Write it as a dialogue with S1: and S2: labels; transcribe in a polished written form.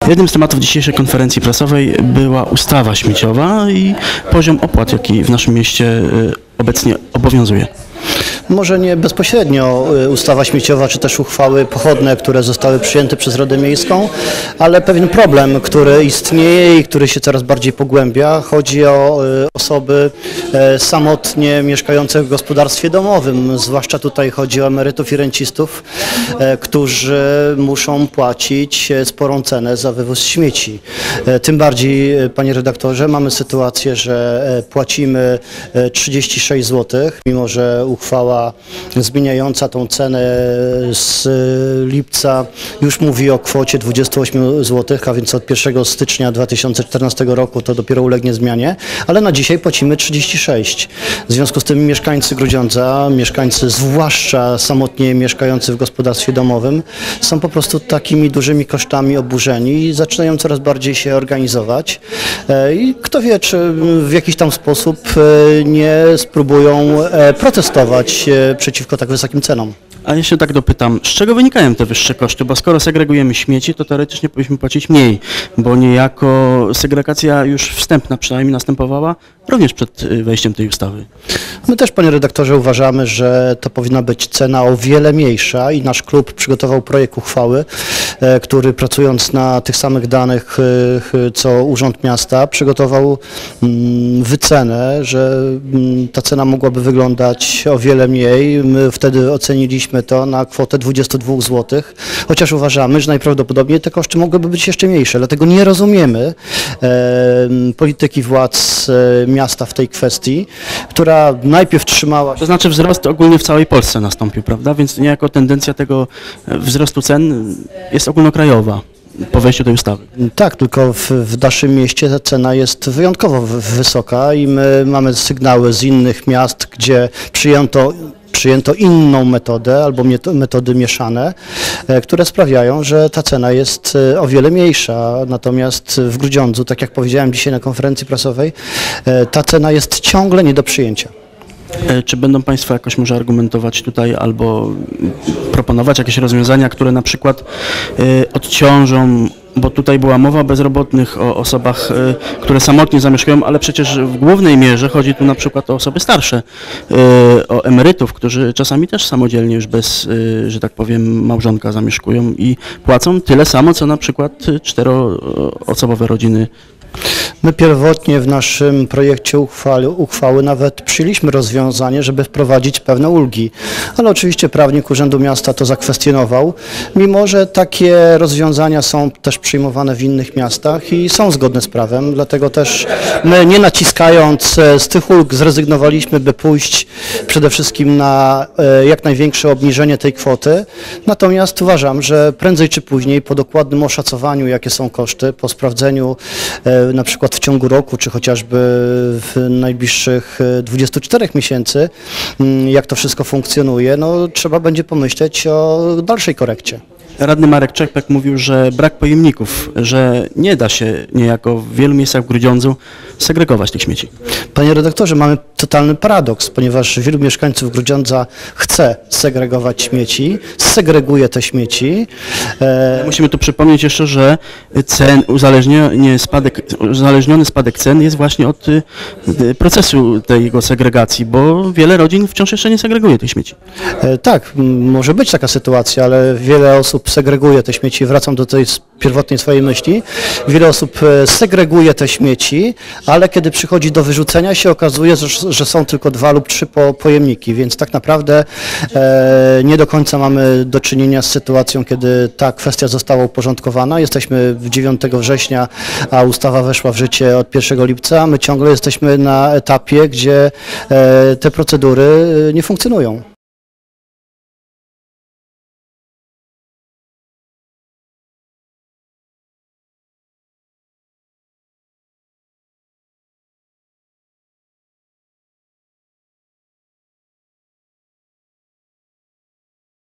S1: Jednym z tematów dzisiejszej konferencji prasowej była ustawa śmieciowa i poziom opłat, jaki w naszym mieście obecnie obowiązuje.
S2: Może nie bezpośrednio ustawa śmieciowa, czy też uchwały pochodne, które zostały przyjęte przez Radę Miejską, ale pewien problem, który istnieje i który się coraz bardziej pogłębia. Chodzi o osoby samotnie mieszkające w gospodarstwie domowym. Zwłaszcza tutaj chodzi o emerytów i rencistów, którzy muszą płacić sporą cenę za wywóz śmieci. Tym bardziej, panie redaktorze, mamy sytuację, że płacimy 36 zł, mimo że uchwała zmieniająca tą cenę z lipca już mówi o kwocie 28 zł, a więc od 1 stycznia 2014 roku to dopiero ulegnie zmianie, ale na dzisiaj płacimy 36. W związku z tym mieszkańcy Grudziądza, mieszkańcy zwłaszcza samotnie mieszkający w gospodarstwie domowym są po prostu takimi dużymi kosztami oburzeni i zaczynają coraz bardziej się organizować i kto wie, czy w jakiś tam sposób nie spróbują protestować przeciwko tak wysokim cenom.
S1: A ja się tak dopytam, z czego wynikają te wyższe koszty? Bo skoro segregujemy śmieci, to teoretycznie powinniśmy płacić mniej, bo niejako segregacja już wstępna przynajmniej następowała również przed wejściem tej ustawy.
S2: My też, panie redaktorze, uważamy, że to powinna być cena o wiele mniejsza i nasz klub przygotował projekt uchwały, który pracując na tych samych danych co Urząd Miasta przygotował wycenę, że ta cena mogłaby wyglądać o wiele mniej. My wtedy oceniliśmy to na kwotę 22 zł, chociaż uważamy, że najprawdopodobniej te koszty mogłyby być jeszcze mniejsze. Dlatego nie rozumiemy polityki władz miasta w tej kwestii, która najpierw trzymała...
S1: To znaczy wzrost ogólnie w całej Polsce nastąpił, prawda? Więc niejako tendencja tego wzrostu cen jest ogólnokrajowa po wejściu tej ustawy.
S2: Tak, tylko w naszym mieście ta cena jest wyjątkowo wysoka i my mamy sygnały z innych miast, gdzie przyjęto inną metodę albo metody mieszane, które sprawiają, że ta cena jest o wiele mniejsza. Natomiast w Grudziądzu, tak jak powiedziałem dzisiaj na konferencji prasowej, ta cena jest ciągle nie do przyjęcia.
S1: Czy będą Państwo jakoś może argumentować tutaj albo proponować jakieś rozwiązania, które na przykład odciążą, bo tutaj była mowa o bezrobotnych, o osobach, które samotnie zamieszkują, ale przecież w głównej mierze chodzi tu na przykład o osoby starsze, o emerytów, którzy czasami też samodzielnie już bez, że tak powiem, małżonka zamieszkują i płacą tyle samo, co na przykład 4-osobowe rodziny.
S2: My pierwotnie w naszym projekcie uchwały nawet przyjęliśmy rozwiązanie, żeby wprowadzić pewne ulgi, ale oczywiście prawnik Urzędu Miasta to zakwestionował, mimo że takie rozwiązania są też przyjmowane w innych miastach i są zgodne z prawem, dlatego też my nie naciskając z tych ulg zrezygnowaliśmy, by pójść przede wszystkim na jak największe obniżenie tej kwoty, natomiast uważam, że prędzej czy później po dokładnym oszacowaniu, jakie są koszty, po sprawdzeniu na przykład w ciągu roku, czy chociażby w najbliższych 24 miesięcy, jak to wszystko funkcjonuje, no trzeba będzie pomyśleć o dalszej korekcie.
S1: Radny Marek Czechpek mówił, że brak pojemników, że nie da się niejako w wielu miejscach w Grudziądzu segregować tych śmieci.
S2: Panie redaktorze, mamy totalny paradoks, ponieważ wielu mieszkańców Grudziądza chce segregować śmieci, segreguje te śmieci.
S1: Musimy tu przypomnieć jeszcze, że uzależniony spadek cen jest właśnie od procesu tej jego segregacji, bo wiele rodzin wciąż jeszcze nie segreguje tych śmieci.
S2: Tak, może być taka sytuacja, ale wiele osób segreguje te śmieci, wracam do tej pierwotnej swojej myśli, wiele osób segreguje te śmieci, ale kiedy przychodzi do wyrzucenia się okazuje, że są tylko 2 lub 3 pojemniki, więc tak naprawdę nie do końca mamy do czynienia z sytuacją, kiedy ta kwestia została uporządkowana. Jesteśmy 9 września, a ustawa weszła w życie od 1 lipca, my ciągle jesteśmy na etapie, gdzie te procedury nie funkcjonują.